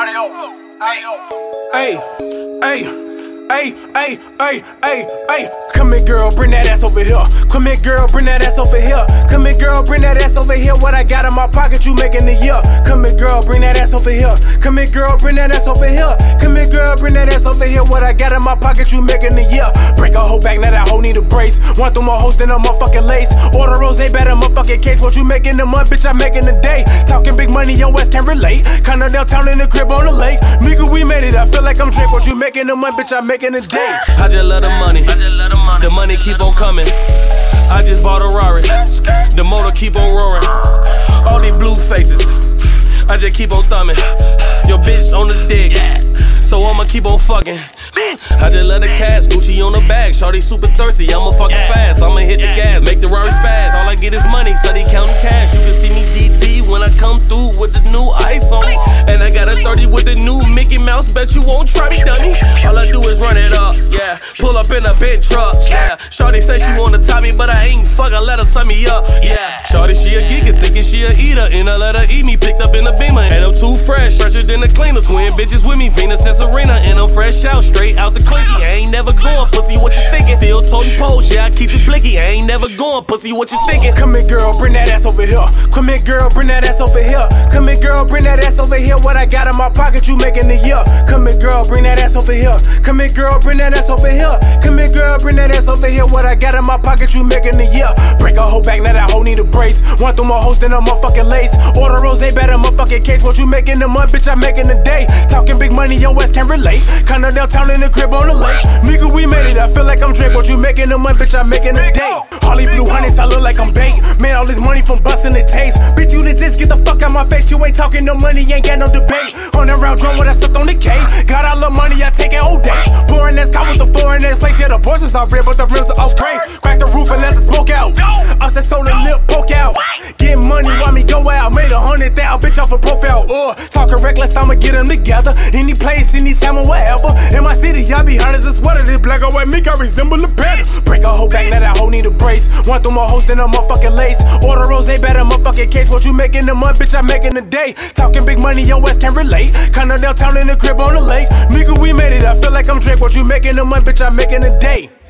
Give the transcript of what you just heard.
Hey, hey, hey, hey, hey, hey, hey. Come here, girl, bring that ass over here. Come here, girl, bring that ass over here. Come here, girl, bring that ass over here. What I got in my pocket, you making a year. Come here, girl, bring that ass over here. Come here, girl, bring that ass over here. Come here, girl, bring that ass over here. What I got in my pocket, you making a year. Break a hoe back, now that hoe need a brace. One through my hoes, then a motherfucking lace. Order rose, better motherfucking case. What you making a month, bitch, I making a day. Talking big money, your ass can't relate. Kinda downtown in the crib on the lake. Nigga, we made it, I feel like I'm Drake. What you making a month, bitch, I making a day. I just love the money. The money keep on coming. I just bought a Rari. The motor keep on roaring. All these blue faces, I just keep on thumbing. Your bitch on the dick, so I'ma keep on fucking. I just love the cash, Gucci on the bag. Shorty super thirsty, I'ma fucking fast. I'ma hit the gas, make the Rari fast. All I get is money, steady counting cash. You can see me DT when I come through with the new ice on. And I got a 30 with the new Mickey Mouse. Bet you won't try me, dummy. All I do is run it up, yeah. Pull up in a big truck, yeah. Shorty say she wanna tie me, but I ain't fuck, I let her sum me up, yeah. Shorty, she a geeker, thinking she a eater. And I let her eat me, picked up in a Beamer. And I'm too fresh, fresher than the cleaners. Twin bitches with me, Venus and Serena. And I'm fresh out, straight out the clinky. I ain't never going, pussy, what you thinking? Still toting pose, yeah, I keep it blicky. I ain't never going, pussy, what you thinking? Come here, girl, bring that ass over here. Come here, girl, bring that ass over here. Come here, girl, bring that ass over here. What I got in my pocket, you making a year. Come here, girl, bring that ass over here. Come here, girl, bring that ass over here. Come here, girl, bring that ass over here. What I got in my pocket, you making a year. Break a hoe back, now that hoe need a brace. One through my hoes, then a motherfucking lace. Order rose, better motherfucking case. What you making a month, bitch, I making a day. Talking big money, your ass can't relate. Kinda downtown in the crib on the lake. Nigga, we made it, I feel like I'm Drake. What you making a month, bitch, I making a day. Harley blue hundreds, I look like I'm bait. Man, all this money from busting the chase. Bitch, you to just get the fuck out my face. You ain't talking no money, ain't got no debate. On that round drum with I stuffed on the K. Got all the money, I take it all day. Pouring that car with the foreign ass place. Yeah, the Porsches are red, but the rims are all gray. Crack the roof and let the smoke out. Upset soul and lip poke out. Getting money while me go out. Made 100,000, bitch, off a profile. Talking reckless, I'ma get them together. Any place, anytime, or whatever. In my city, y'all be honest, it's what it is. Black or white mink, I resemble a panda. Break a hoe back, now that hoe need a brace. One through my hoes, then a motherfucking lace. Order rose, better motherfucking case. What you making a month, bitch, I making a day. Talking big money, your ass can't relate. Kinda downtown in the crib on the lake. Nigga, we made it, I feel like I'm Drake. What you making a month, bitch, I making a day.